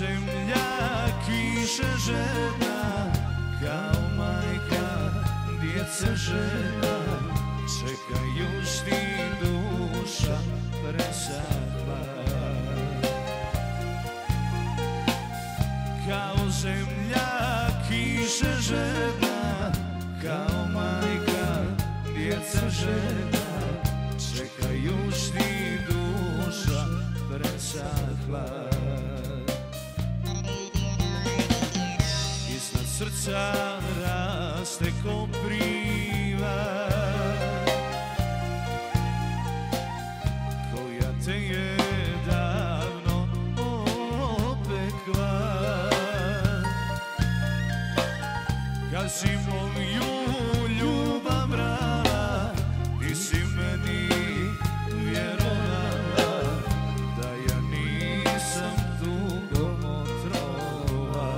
zemlja, kiše žena, kao majka, djeca žena, čekajuš ti duša presahla. Kao zemlja, kiše žena, kao majka, djeca žena, čekajuš ti duša presahla. Iznad srca raste kopriva, koja te je davno opekla. Kad si moju ljubav brala, ti si meni vjerovala da ja nisam tugom otrova.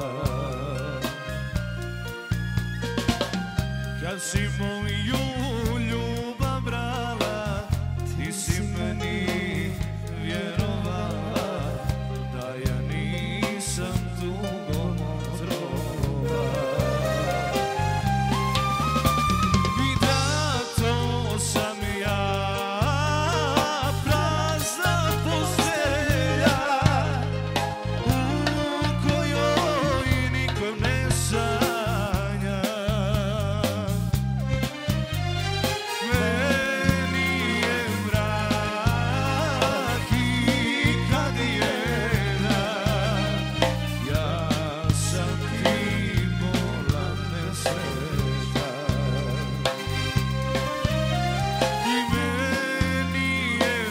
Kad si moju ljubav brala, ti si meni vjerovala da ja nisam tugom otrova. I da to sam ja, prazna postelja u kojoj niko ne sanja. Meni je mrak i kad je dan, ja sam ti bola nesreća. I meni je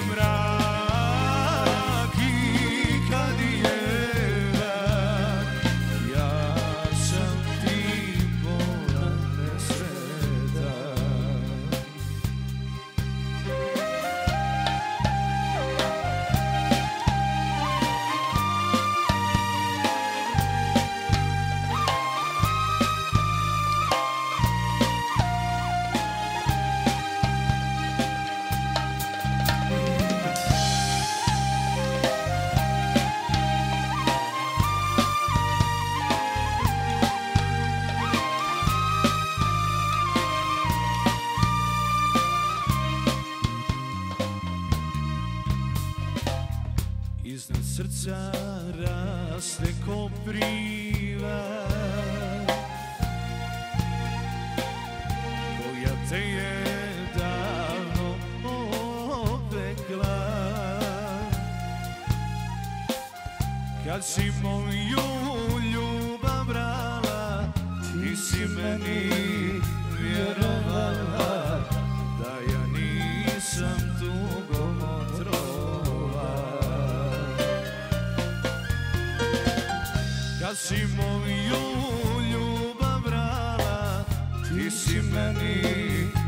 mrak i kad je dan, ja sam ti bola nesreća. Iznad srca raste kopriva, koja te je davno opekla. Kad si moju ljubav brala, ti si meni vjerovala da ja nisam tugom otrova. Kad si moju ljubav brala, ti si meni